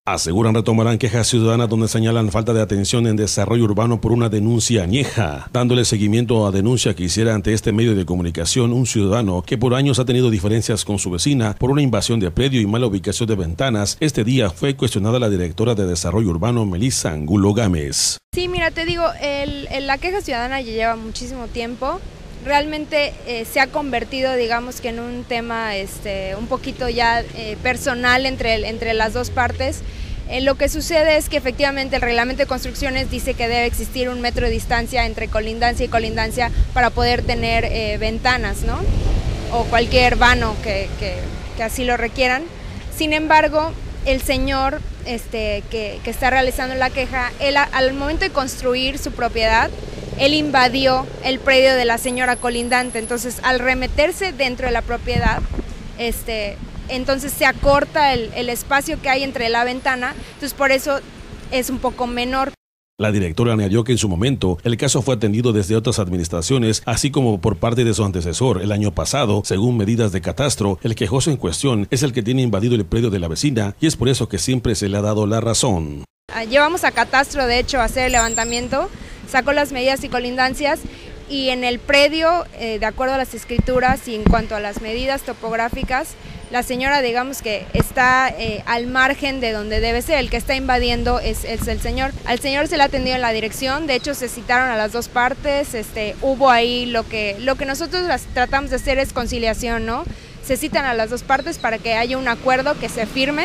Aseguran retomarán quejas ciudadanas donde señalan falta de atención en desarrollo urbano por una denuncia añeja, dándole seguimiento a denuncia que hiciera ante este medio de comunicación un ciudadano que por años ha tenido diferencias con su vecina por una invasión de predio y mala ubicación de ventanas. Este día fue cuestionada la directora de Desarrollo Urbano, Melissa Angulo Gámez. Sí, mira, te digo, la queja ciudadana ya lleva muchísimo tiempo. Realmente se ha convertido, digamos que en un tema un poquito ya personal entre las dos partes. Lo que sucede es que efectivamente el reglamento de construcciones dice que debe existir 1 metro de distancia entre colindancia y colindancia para poder tener ventanas, ¿no? O cualquier vano que así lo requieran. Sin embargo, el señor que está realizando la queja, él al momento de construir su propiedad, él invadió el predio de la señora colindante. Entonces, al remeterse dentro de la propiedad, entonces se acorta el espacio que hay entre la ventana, entonces por eso es un poco menor. La directora añadió que en su momento el caso fue atendido desde otras administraciones, así como por parte de su antecesor el año pasado. Según medidas de catastro, el quejoso en cuestión es el que tiene invadido el predio de la vecina y es por eso que siempre se le ha dado la razón. Llevamos a catastro, de hecho, a hacer el levantamiento, sacó las medidas y colindancias y en el predio, de acuerdo a las escrituras y en cuanto a las medidas topográficas, la señora, digamos que está al margen de donde debe ser. El que está invadiendo es el señor. Al señor se le ha atendido en la dirección, de hecho se citaron a las dos partes, hubo ahí lo que nosotros tratamos de hacer es conciliación, ¿no? Se citan a las dos partes para que haya un acuerdo que se firme.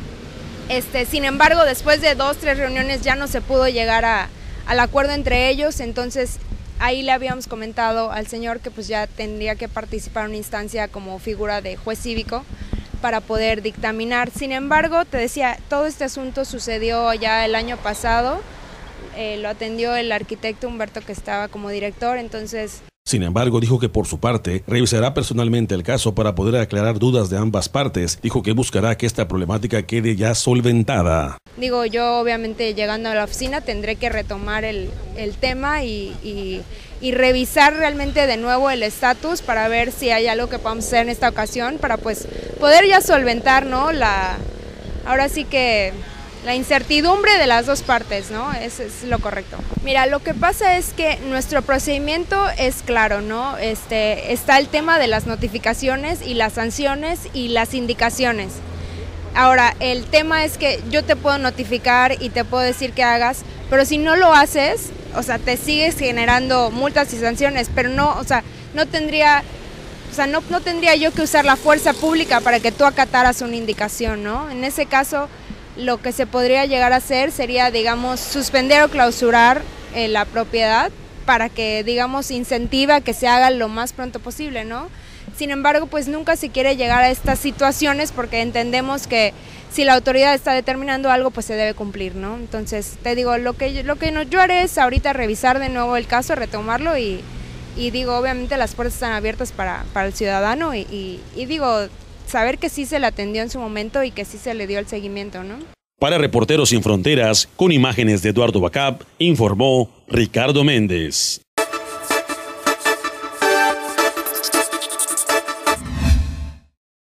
Sin embargo, después de 2 o 3 reuniones ya no se pudo llegar al acuerdo entre ellos, entonces ahí le habíamos comentado al señor que pues ya tendría que participar en una instancia como figura de juez cívico para poder dictaminar. Sin embargo, te decía, todo este asunto sucedió ya el año pasado, lo atendió el arquitecto Humberto que estaba como director, entonces... Sin embargo, dijo que por su parte revisará personalmente el caso para poder aclarar dudas de ambas partes. Dijo que buscará que esta problemática quede ya solventada. Digo, yo obviamente llegando a la oficina tendré que retomar el tema y revisar realmente de nuevo el estatus para ver si hay algo que podamos hacer en esta ocasión para pues poder ya solventar, ¿no? Ahora sí que la incertidumbre de las dos partes, ¿no? Eso es lo correcto. Mira, lo que pasa es que nuestro procedimiento es claro, ¿no? Está el tema de las notificaciones y las sanciones y las indicaciones. Ahora, el tema es que yo te puedo notificar y te puedo decir que hagas, pero si no lo haces, o sea, te sigues generando multas y sanciones, pero no, o sea, no tendría yo que usar la fuerza pública para que tú acataras una indicación, ¿no? En ese caso, lo que se podría llegar a hacer sería, digamos, suspender o clausurar la propiedad para que, digamos, incentiva que se haga lo más pronto posible, ¿no? Sin embargo, pues nunca se quiere llegar a estas situaciones porque entendemos que si la autoridad está determinando algo, pues se debe cumplir, ¿no? Entonces, te digo, lo que yo haré es ahorita revisar de nuevo el caso, retomarlo y digo, obviamente las puertas están abiertas para el ciudadano y digo, saber que sí se le atendió en su momento y que sí se le dio el seguimiento, ¿no? Para Reporteros Sin Fronteras, con imágenes de Eduardo Bacap, informó Ricardo Méndez.